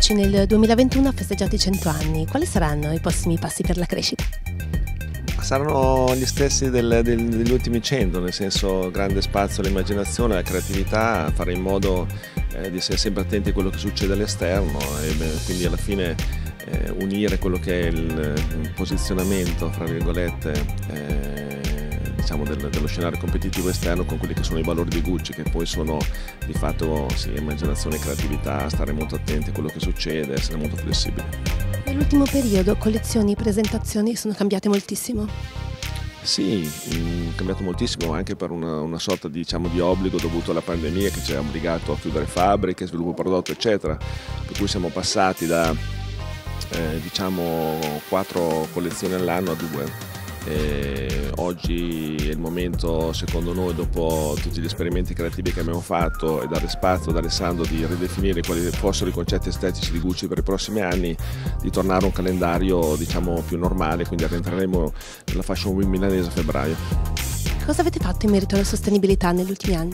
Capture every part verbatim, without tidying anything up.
Gucci nel duemilaventuno ha festeggiato i cento anni. Quali saranno i prossimi passi per la crescita? Saranno gli stessi del, del, degli ultimi cento, nel senso grande spazio all'immaginazione, alla creatività, fare in modo eh, di essere sempre attenti a quello che succede all'esterno e beh, quindi alla fine eh, unire quello che è il, il posizionamento, fra virgolette, eh, diciamo del, dello scenario competitivo esterno con quelli che sono i valori di Gucci, che poi sono di fatto sì, immaginazione e creatività, stare molto attenti a quello che succede, essere molto flessibili. Nell'ultimo periodo collezioni e presentazioni sono cambiate moltissimo. Sì, è cambiato moltissimo anche per una, una sorta di, diciamo, di obbligo dovuto alla pandemia che ci ha obbligato a chiudere fabbriche, sviluppo prodotto eccetera, per cui siamo passati da eh, diciamo quattro collezioni all'anno a due. E oggi è il momento, secondo noi, dopo tutti gli esperimenti creativi che abbiamo fatto e dare spazio ad Alessandro di ridefinire quali fossero i concetti estetici di Gucci per i prossimi anni, di tornare a un calendario diciamo più normale, quindi rientreremo nella Fashion Week milanese a febbraio. Cosa avete fatto in merito alla sostenibilità negli ultimi anni?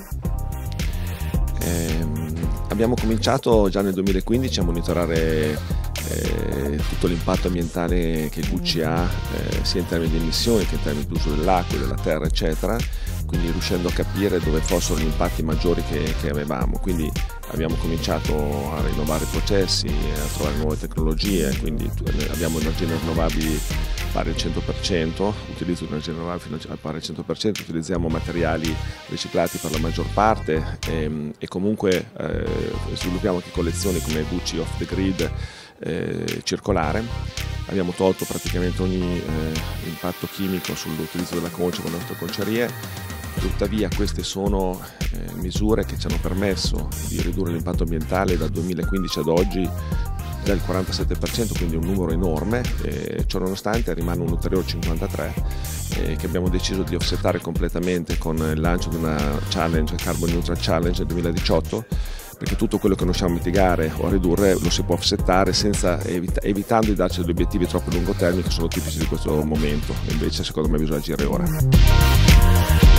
Eh, abbiamo cominciato già nel duemilaquindici a monitorare Eh, tutto l'impatto ambientale che Gucci ha eh, sia in termini di emissioni che in termini di uso dell'acqua, della terra eccetera, quindi riuscendo a capire dove fossero gli impatti maggiori che, che avevamo, quindi abbiamo cominciato a rinnovare i processi, a trovare nuove tecnologie, quindi abbiamo energie rinnovabili pari al cento per cento, utilizzo di energie rinnovabili pari al cento per cento, utilizziamo materiali riciclati per la maggior parte e, e comunque eh, sviluppiamo anche collezioni come Gucci Off the Grid eh, circolare. Abbiamo tolto praticamente ogni eh, impatto chimico sull'utilizzo della conce con le nostre concerie, tuttavia queste sono eh, misure che ci hanno permesso di ridurre l'impatto ambientale dal duemilaquindici ad oggi del quarantasette per cento, quindi un numero enorme, e ciò nonostante rimane un ulteriore cinquantatré per cento eh, che abbiamo deciso di offsettare completamente con il lancio di una challenge, Carbon Neutral Challenge nel duemiladiciotto, perché tutto quello che non riusciamo a mitigare o a ridurre lo si può offsettare senza, evita, evitando di darci degli obiettivi troppo a lungo termine che sono tipici di questo momento, invece secondo me bisogna agire ora.